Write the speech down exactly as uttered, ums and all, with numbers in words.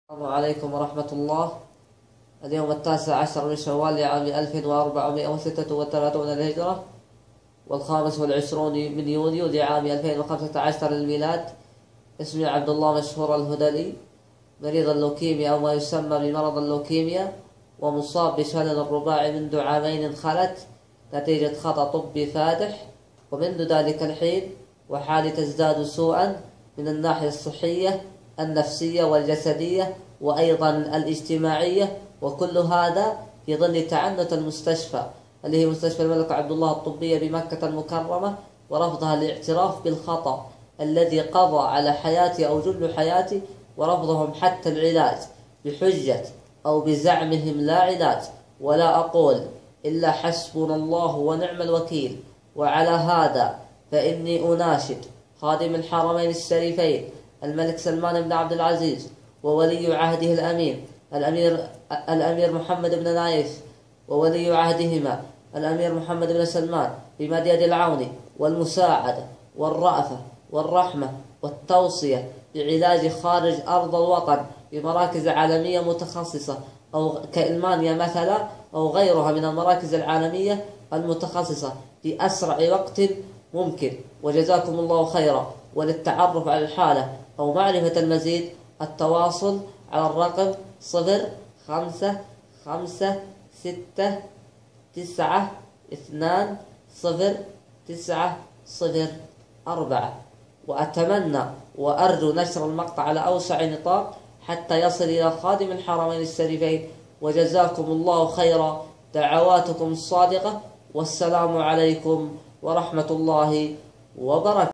السلام عليكم ورحمة الله. اليوم التاسع عشر من شوال لعام ألف وأربعمائة وستة وثلاثين للهجرة، والخامس والعشرون من يونيو لعام ألفين وخمسة عشر للميلاد. اسمي عبد الله مشهور الهذلي، مريض اللوكيميا أو ما يسمى بمرض اللوكيميا، ومصاب بشلل الرباعي منذ عامين خلت نتيجة خطأ طبي فادح، ومنذ ذلك الحين وحالي تزداد سوءا من الناحية الصحية النفسية والجسدية وأيضا الاجتماعية، وكل هذا في ظل تعنت المستشفى اللي هي مستشفى الملك عبد الله الطبية بمكة المكرمة، ورفضها الاعتراف بالخطأ الذي قضى على حياتي أو جل حياتي، ورفضهم حتى العلاج بحجة أو بزعمهم لا علاج. ولا أقول إلا حسبنا الله ونعم الوكيل. وعلى هذا فإني أناشد خادم الحرمين الشريفين الملك سلمان بن عبد العزيز وولي عهده الأمين الأمير الأمير محمد بن نايف، وولي عهدهما الأمير محمد بن سلمان، بمد يد العون والمساعدة والرأفة والرحمة والتوصية بعلاج خارج أرض الوطن بمراكز عالمية متخصصة أو كألمانيا مثلا أو غيرها من المراكز العالمية المتخصصة في أسرع وقت ممكن. وجزاكم الله خيرا. وللتعرف على الحالة أو معرفة المزيد التواصل على الرقم صفر خمسة خمسة ستة تسعة اثنان صفر تسعة صفر أربعة. وأتمنى وأرجو نشر المقطع على أوسع نطاق حتى يصل إلى خادم الحرمين الشريفين. وجزاكم الله خيرا. دعواتكم الصادقة، والسلام عليكم ورحمة الله وبركاته.